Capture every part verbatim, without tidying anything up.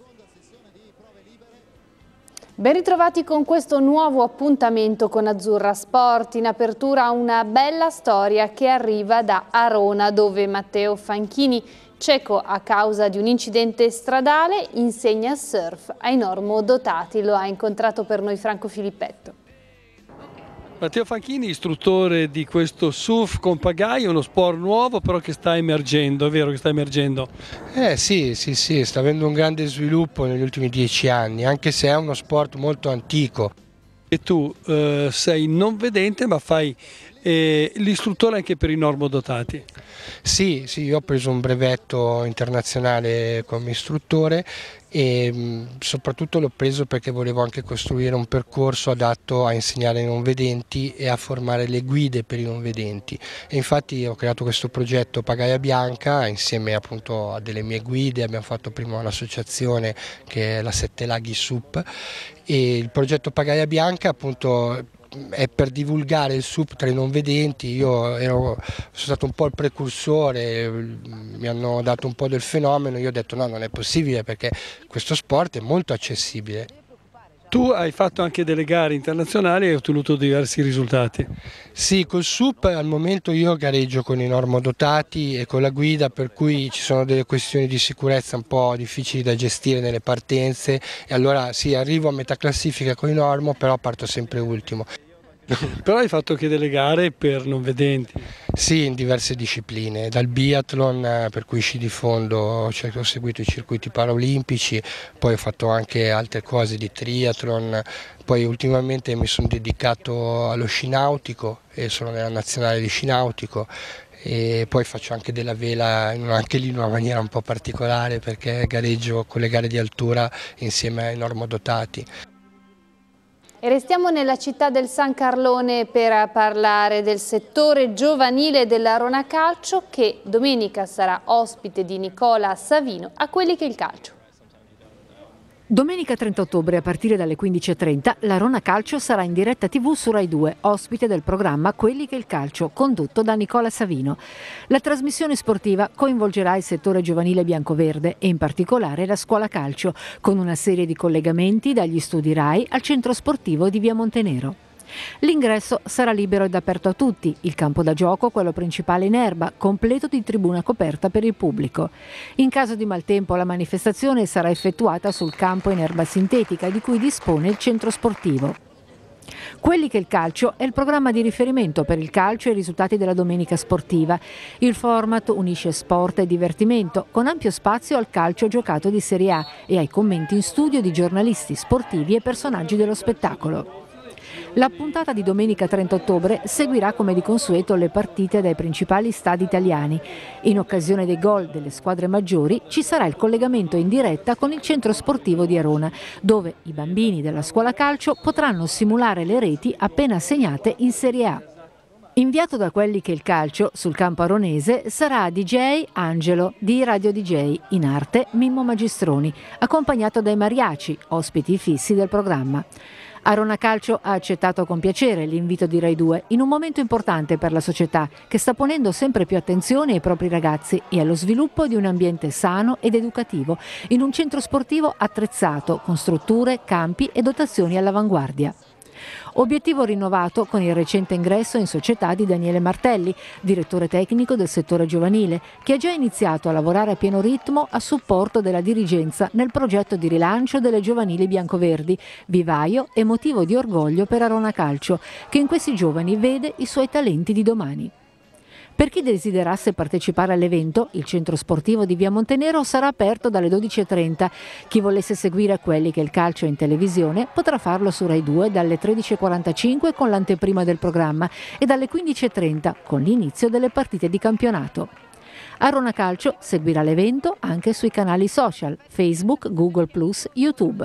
Ben ritrovati con questo nuovo appuntamento con Azzurra Sport. In apertura una bella storia che arriva da Arona, dove Matteo Fanchini, cieco a causa di un incidente stradale, insegna surf ai normodotati. Lo ha incontrato per noi Franco Filippetto. Matteo Fanchini, istruttore di questo surf con pagaie, uno sport nuovo però che sta emergendo, è vero che sta emergendo? Eh sì, sì, sì, sta avendo un grande sviluppo negli ultimi dieci anni, anche se è uno sport molto antico. E tu eh, sei non vedente ma fai eh, l'istruttore anche per i normodotati? Sì, sì, io ho preso un brevetto internazionale come istruttore e mh, soprattutto l'ho preso perché volevo anche costruire un percorso adatto a insegnare ai non vedenti e a formare le guide per i non vedenti. E infatti ho creato questo progetto Pagaia Bianca insieme appunto a delle mie guide. Abbiamo fatto prima un'associazione che è la Sette Laghi S U P, e il progetto Pagaia Bianca appunto è per divulgare il S U P tra i non vedenti. Io ero, sono stato un po' il precursore, mi hanno dato un po' del fenomeno, io ho detto no, non è possibile perché questo sport è molto accessibile. Tu hai fatto anche delle gare internazionali e hai ottenuto diversi risultati. Sì, col S U P al momento io gareggio con i normodotati e con la guida, per cui ci sono delle questioni di sicurezza un po' difficili da gestire nelle partenze e allora sì, arrivo a metà classifica con i normo, però parto sempre ultimo. Però hai fatto anche delle gare per non vedenti. Sì, in diverse discipline, dal biathlon per cui sci di fondo, cioè, ho seguito i circuiti paraolimpici, poi ho fatto anche altre cose di triathlon, poi ultimamente mi sono dedicato allo sci nautico e sono nella nazionale di sci nautico e poi faccio anche della vela, anche lì in una maniera un po' particolare perché gareggio con le gare di altura insieme ai normodotati. E restiamo nella città del San Carlone per parlare del settore giovanile dell'Arona Calcio, che domenica sarà ospite di Nicola Savino a Quelli che il calcio. Domenica trenta ottobre a partire dalle quindici e trenta l'Arona Calcio sarà in diretta tivù su Rai due, ospite del programma Quelli che il calcio, condotto da Nicola Savino. La trasmissione sportiva coinvolgerà il settore giovanile biancoverde e in particolare la scuola calcio, con una serie di collegamenti dagli studi Rai al centro sportivo di Via Montenero. L'ingresso sarà libero ed aperto a tutti, il campo da gioco, quello principale in erba, completo di tribuna coperta per il pubblico. In caso di maltempo la manifestazione sarà effettuata sul campo in erba sintetica di cui dispone il centro sportivo. Quelli che il calcio è il programma di riferimento per il calcio e i risultati della domenica sportiva. Il format unisce sport e divertimento, con ampio spazio al calcio giocato di Serie A e ai commenti in studio di giornalisti sportivi e personaggi dello spettacolo. La puntata di domenica trenta ottobre seguirà come di consueto le partite dai principali stadi italiani. In occasione dei gol delle squadre maggiori ci sarà il collegamento in diretta con il centro sportivo di Arona, dove i bambini della scuola calcio potranno simulare le reti appena segnate in Serie A. Inviato da Quelli che il calcio sul campo aronese sarà D J Angelo di Radio D J, in arte Mimmo Magistroni, accompagnato dai mariachi, ospiti fissi del programma. Arona Calcio ha accettato con piacere l'invito di Rai due in un momento importante per la società che sta ponendo sempre più attenzione ai propri ragazzi e allo sviluppo di un ambiente sano ed educativo in un centro sportivo attrezzato con strutture, campi e dotazioni all'avanguardia. Obiettivo rinnovato con il recente ingresso in società di Daniele Martelli, direttore tecnico del settore giovanile, che ha già iniziato a lavorare a pieno ritmo a supporto della dirigenza nel progetto di rilancio delle giovanili biancoverdi, vivaio e motivo di orgoglio per Arona Calcio, che in questi giovani vede i suoi talenti di domani. Per chi desiderasse partecipare all'evento, il centro sportivo di Via Montenero sarà aperto dalle dodici e trenta. Chi volesse seguire Quelli che il calcio è in televisione potrà farlo su Rai due dalle tredici e quarantacinque con l'anteprima del programma e dalle quindici e trenta con l'inizio delle partite di campionato. Arona Calcio seguirà l'evento anche sui canali social Facebook, Google plus, YouTube.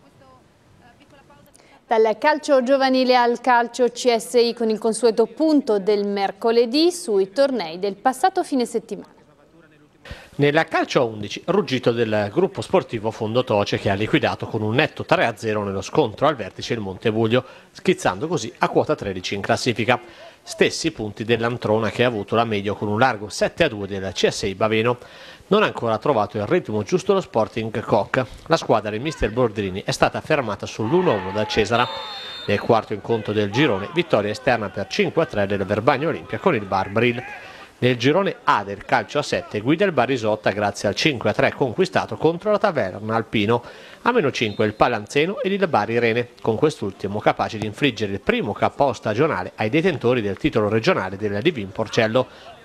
Dal calcio giovanile al calcio C S I con il consueto punto del mercoledì sui tornei del passato fine settimana. Nella calcio a undici, ruggito del gruppo sportivo Fondotoce che ha liquidato con un netto tre a zero nello scontro al vertice il Montebuglio, schizzando così a quota tredici in classifica. stessi punti dell'Antrona che ha avuto la meglio con un largo sette a due del C S I Baveno. Non ha ancora trovato il ritmo giusto lo Sporting Koch. La squadra di mister Bordrini è stata fermata sull'uno a uno da Cesara. Nel quarto incontro del girone, vittoria esterna per cinque a tre del Verbagna Olimpia con il Bar Bril. Nel girone A del calcio a sette guida il Barisotta grazie al cinque a tre conquistato contro la Taverna Alpino. A meno cinque il Palanzeno ed il Bari Rene, con quest'ultimo capace di infliggere il primo K O stagionale ai detentori del titolo regionale della Divin Porcello.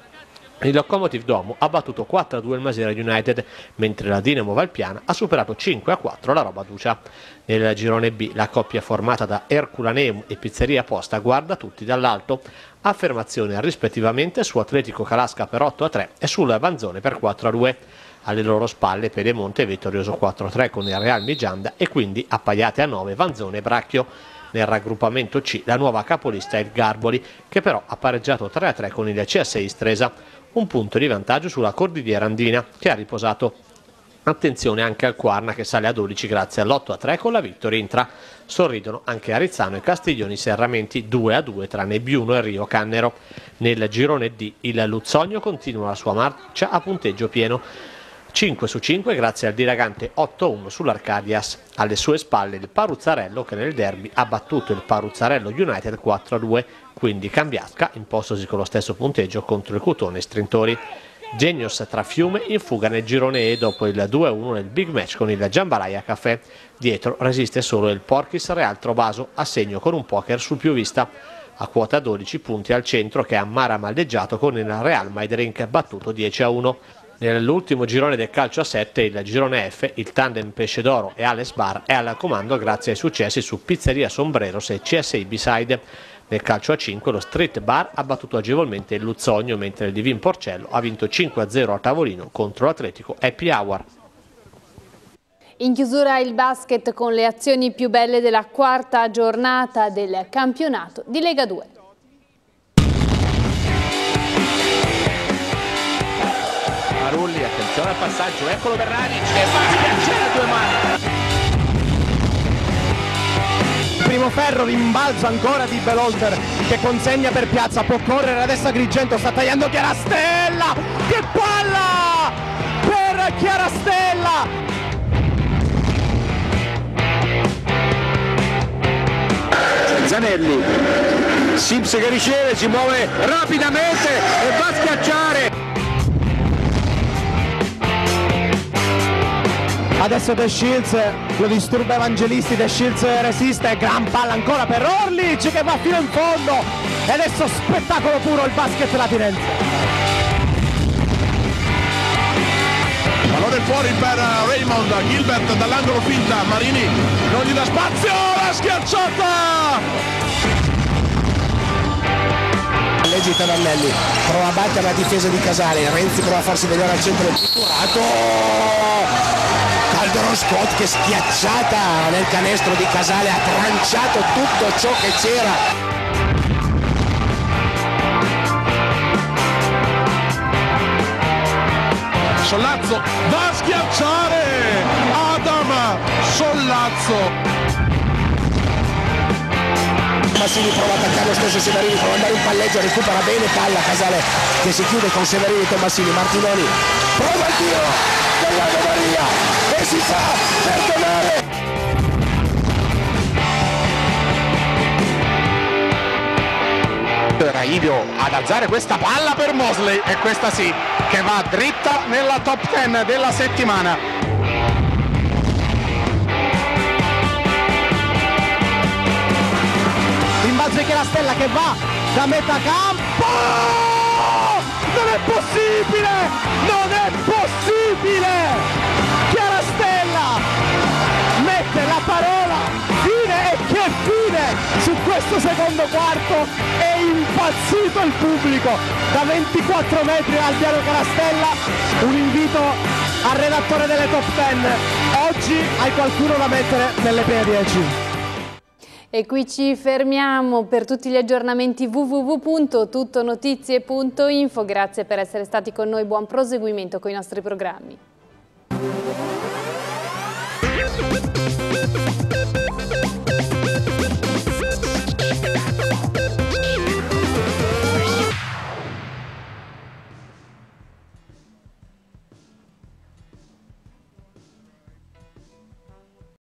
Il Lokomotiv Domu ha battuto quattro a due il Masera United, mentre la Dinamo Valpiana ha superato cinque a quattro la Roba Ducia. Nel girone B la coppia formata da Erculaneum e Pizzeria Posta guarda tutti dall'alto. Affermazione rispettivamente su Atletico Calasca per otto a tre e sul Vanzone per quattro a due. Alle loro spalle Pedemonte vittorioso quattro a tre con il Real Migianda e quindi appaiate a nove Vanzone e Bracchio. Nel raggruppamento C la nuova capolista è il Garboli, che però ha pareggiato tre a tre con il C S I Stresa. Un punto di vantaggio sulla Cordigliera Andina, che ha riposato. Attenzione anche al Quarna, che sale a dodici grazie all'otto a tre con la Vittoria Intra. Sorridono anche Arizzano e Castiglioni Serramenti due a due tra Nebbiuno e Rio Cannero. Nel girone D il Luzzogno continua la sua marcia a punteggio pieno. cinque su cinque grazie al dilagante otto a uno sull'Arcadias. Alle sue spalle il Paruzzarello, che nel derby ha battuto il Paruzzarello United quattro a due, quindi Cambiasca impostosi con lo stesso punteggio contro il Cutone Strintori. Genios tra Fiume in fuga nel girone E dopo il due a uno nel big match con il Giambalaia Caffè. Dietro resiste solo il Porchis Real Trovaso, a segno con un poker sul più vista. A quota dodici punti al centro, che ha maramaldeggiato con il Real Maidrink battuto dieci a uno. Nell'ultimo girone del calcio a sette, il girone F, il tandem Pesce d'Oro e Alex Bar è al comando grazie ai successi su Pizzeria Sombreros e C S I B-Side. Nel calcio a cinque lo Street Bar ha battuto agevolmente il Luzzogno, mentre il Divin Porcello ha vinto cinque a zero a tavolino contro l'Atletico Happy Hour. In chiusura il basket con le azioni più belle della quarta giornata del campionato di Lega due. Marulli, attenzione al passaggio, eccolo Bernardic e va a schiacciare a due mani. Primo ferro, rimbalzo ancora di Belolter che consegna per Piazza, può correre adesso Agrigento, sta tagliando Chiarastella, che palla per Chiarastella! Zanelli, Sims che riceve, si muove rapidamente e va a schiacciare. Adesso De Shields lo disturba Evangelisti, De Shields resiste, gran palla ancora per Orlic che va fino in fondo e adesso spettacolo puro il basket latinense. Pallone fuori per Raymond, Gilbert dall'angolo finta, Marini non gli dà spazio, la schiacciata! Leggi Tavernelli, prova a battere la difesa di Casale, Renzi prova a farsi vedere al centro del pitturato. Calderon Scott che schiacciata nel canestro di Casale ha tranciato tutto ciò che c'era. Sollazzo va a schiacciare Adam Sollazzo. Massini prova a attaccare lo stesso Severini, prova ad andare in palleggio, recupera bene palla Casale che si chiude con Severini e Tomassini. Martinoni prova il tiro dell'Ave Maria e si fa perdonare. Raivio ad alzare questa palla per Mosley e questa sì, che va dritta nella top dieci della settimana. Rimbalzo Chiarastella che va da metà campo, non è possibile, non è possibile, Chiarastella mette la parola fine e che fine su questo secondo quarto, è impazzito il pubblico da ventiquattro metri al piano Chiarastella. Un invito al redattore delle top dieci, oggi hai qualcuno da mettere nelle prime dieci. E qui ci fermiamo. Per tutti gli aggiornamenti w w w punto tuttonotizie punto info. Grazie per essere stati con noi, buon proseguimento con i nostri programmi.